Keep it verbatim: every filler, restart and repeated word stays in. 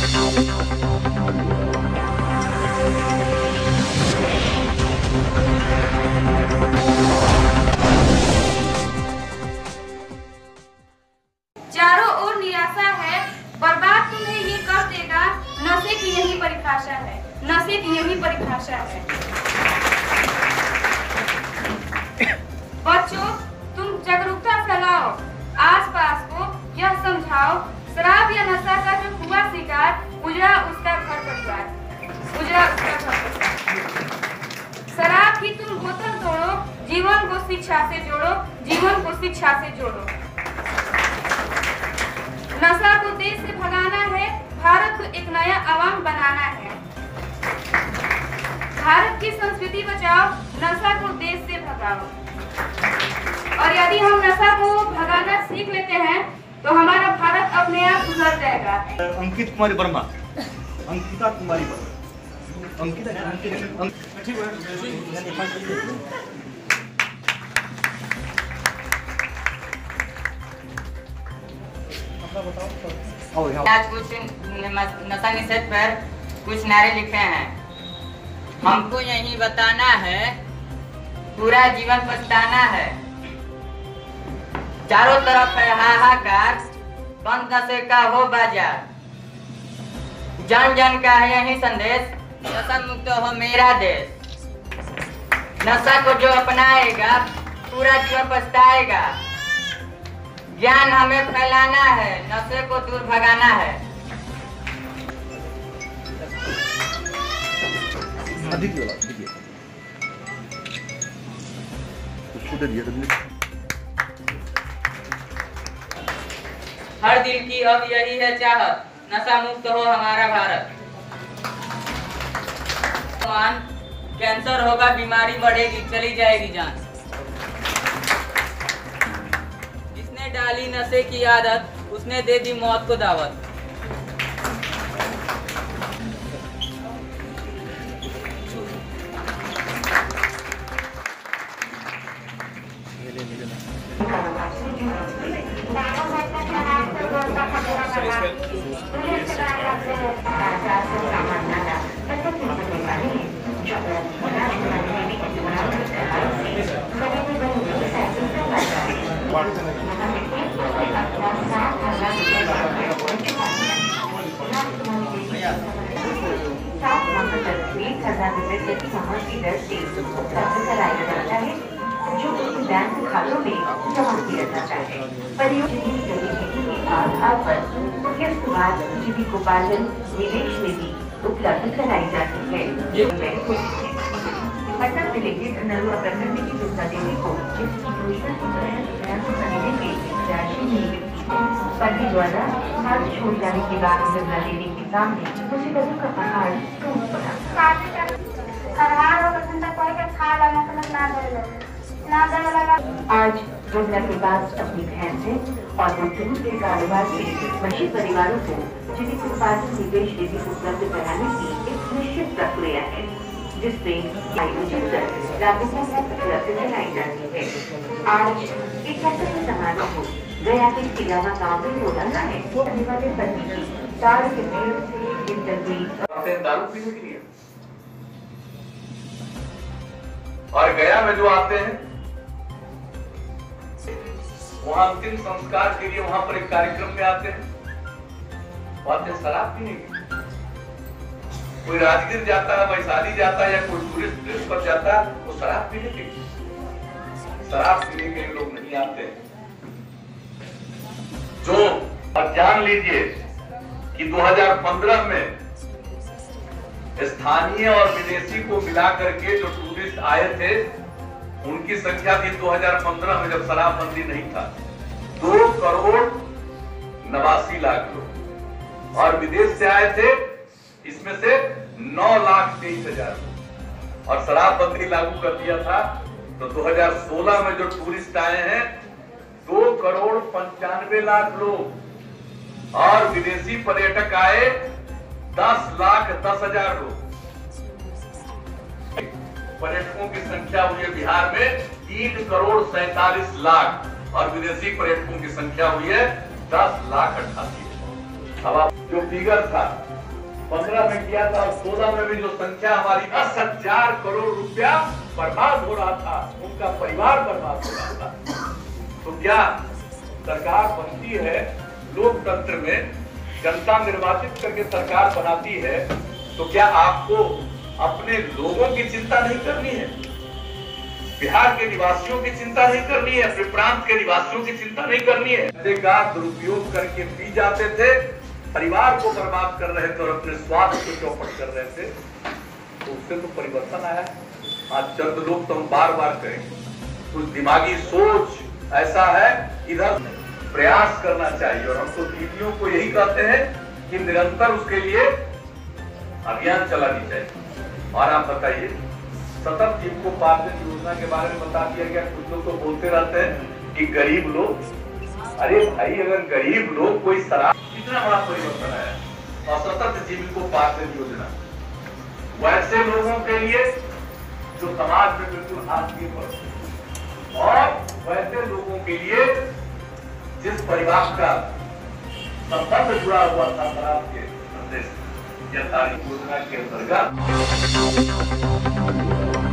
चारों ओर निराशा है, बर्बाद तुम्हें ये कर देगा। नशे की यही परिभाषा है, नशे की यही परिभाषा है। बच्चों, तुम जागरूकता फैलाओ, आसपास को यह समझाओ, शराब या नशा का जो हुआ शिकार, उजड़ा उसका घर परिवार, उजड़ा उसका घर परिवार। शराब की तुम बोतल तोड़ो, जीवन को शिक्षा से जोड़ो, जीवन को शिक्षा से जोड़ो। नशा को देश से भगाना है, भारत को एक नया अवाम बनाना है। भारत की संस्कृति बचाओ, नशा को देश से भगाओ। और यदि हम नशा को भगाना सीख लेते हैं तो हमारा भारत अपने आप सुधर जाएगा। अंकित कुमारी वर्मा, अंकिता कुमारी वर्मा, अंकिता आज कुछ नशा निषेध पर कुछ नारे लिखे हैं। हमको यही बताना है, पूरा जीवन पछताना है। चारों तरफ है हाहाकार, बंद नशे का हो बाजार। जन जन का है यही संदेश, नशा मुक्त हो मेरा देश। नशा को जो अपनाएगा पूरा जीवन पछताएगा। ज्ञान हमें फैलाना है, नशे को दूर भगाना है। अधिक वाला, देखिए। छोटे दिए तो हर दिल की अब यही है चाहत, नशा मुक्त हो हमारा भारत। कैंसर होगा, बीमारी बढ़ेगी, चली जाएगी जान। जिसने डाली नशे की आदत, उसने दे दी मौत को दावत। जो उसके बैंक खातों में जमा किया जाता है। परियोजना गतिविधि के आधार पर किस्त बाद जीविकोपार्जन निवेश में भी उपलब्ध कराई जाती है। पटना जिले के धनरुआ प्रखंड की जनता देवी को इस योजना के तहत बैंक खरीदने के राशि मिली। पति द्वारा हाथ छोड़ जाने के बाद जनता देवी के सामने मुसीबतों का पहाड़ टूट पड़ा। आज गंगा के पास अपनी भैंस है और वो दूध के कारोबार से वंचित परिवारों को जीवित उत्पादन निवेश निधि उपलब्ध कराने की एक निश्चित प्रक्रिया है, जिसमें आयोजित कर लाभुकों को उपलब्ध कराई जाती है। आज एक ऐसे समारोह को गया के सिलावा गाँव में हो रहा है। रहने वाले पति की चार के पेड़ से इंटरव्यू दारू पीने के लिए और गया में जो आते हैं वहां अंतिम संस्कार के लिए वहां पर एक कार्यक्रम में आते हैं, आते शराब पीने के। कोई राजगीर जाता है, वैशाली जाता है या कोई टूरिस्ट प्लेस पर जाता है, वो शराब पीने के लिए शराब पीने के लिए लोग नहीं आते हैं। जो अब जान लीजिए कि दो हज़ार पंद्रह में स्थानीय और विदेशी को मिलाकर के जो टूरिस्ट आए थे उनकी संख्या थी दो हज़ार पंद्रह में, जब शराबबंदी नहीं था, दो करोड़ नवासी लाख लोग, और विदेश से आए थे इसमें से नौ लाख तेईस हजार लोग। और शराबबंदी लागू कर दिया था तो दो हज़ार सोलह में जो टूरिस्ट आए हैं दो करोड़ पंचानवे लाख लोग, और विदेशी पर्यटक आए दस लाख दस हजार लोग। पर्यटकों की संख्या हुई है बिहार में तीन करोड़ सैतालीस लाख और विदेशी पर्यटकों की संख्या हुई है दस लाख अट्ठासी। अब आप जो फिगर था पंद्रह में किया था, सोलह में भी जो संख्या हमारी दस हजार करोड़ रुपया बर्बाद हो रहा था, उनका परिवार बर्बाद हो रहा था। तो क्या सरकार बनती है लोकतंत्र में, जनता निर्वाचित करके सरकार बनाती है, तो क्या आपको अपने लोगों की चिंता नहीं करनी है? बिहार के निवासियों की चिंता नहीं करनी है? अपने प्रांत के निवासियों की चिंता नहीं करनी है? का दुरुपयोग करके पी जाते थे, परिवार को बर्बाद कर रहे थे और अपने स्वार्थ को चौपट कर रहे थे, तो उससे तो परिवर्तन आया। आज चंद लोग तो हम बार बार कहेंगे, कुछ दिमागी सोच ऐसा है, इधर प्रयास करना चाहिए। और हम तो दीदियों को यही कहते हैं कि निरंतर उसके लिए अभियान चलानी चाहिए। और आप बताइए, सतत जीविकोपार्जन योजना के बारे में बता दिया गया। कुछ लोग तो बोलते रहते हैं कि गरीब लोग, अरे भाई अगर गरीब लोग कोई शराब, कितना बड़ा परिवर्तन आया। और सतत जीविकोपार्जन योजना वैसे लोगों के लिए जो समाज में बिल्कुल हाथ के पर, और वैसे लोगों के लिए जिस परिवार का संबंध जुड़ा हुआ था शराब के संदेश, यह तारीख योजना के अंतर्गत